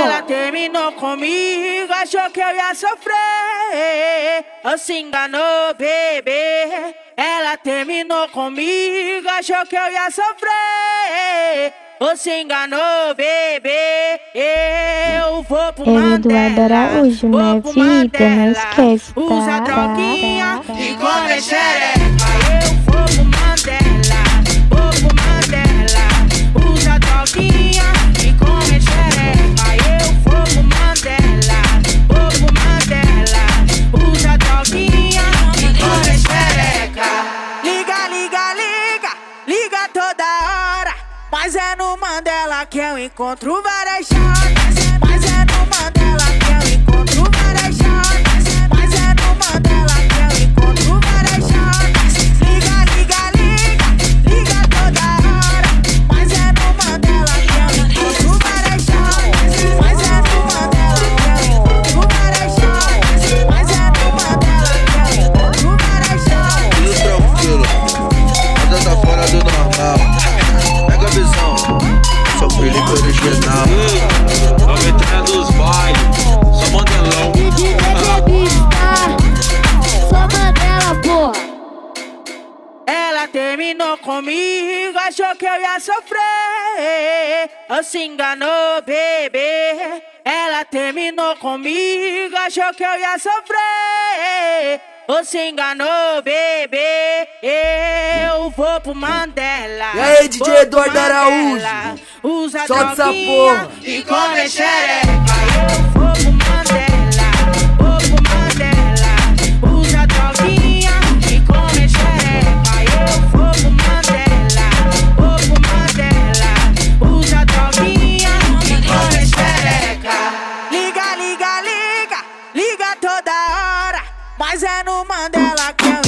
Ela terminou comigo, achou que eu ia sofrer. Ou se enganou, bebê. Ela terminou comigo, achou que eu ia sofrer. Ou se enganou, bebê. Eu vou pro Mandela. Eduardo Araújo, minha vida, não esquece, tá? Usa droguinha e come xereca. Eu vou pro Mandela, vou pro Mandela. Usa droguinha e come xereca. Eu vou pro Mandela, vou pro Mandela. Usa droguinha e come xereca. Liga, liga, liga, liga toda hora. Mas é no Mandela que eu encontro várias chatas. Mas é no Mandela que eu encontro várias chatas. Mas é no Mandela que eu encontro várias chatas. Liga, liga, liga, liga toda hora. Mas é no Mandela que eu encontro várias chatas. Mas é no Mandela que eu encontro várias chatas. Mas é no Mandela que eu encontro várias chatas. Tudo tranquilo, nada tá fora do normal. Pega a visão, sou Felipe original. Vamos entrar nos bailes, sou Mandelão. Sou Mandela, porra. Ela terminou comigo, achou que eu ia sofrer. Ou se enganou, bebê. Ela terminou comigo, achou que eu ia sofrer. Ou se enganou, bebê. Eu vou pro Mandela. E aí, DJ Eduardo Araújo? Usa solta essa droguinha porra e come xereca. Eu vou pro Mandela, vou pro Mandela. Usa droguinha e come xereca. Eu vou pro Mandela, vou pro Mandela. Usa droguinha e come xereca. Liga, liga, liga, liga toda hora. Mas é no Mandela que eu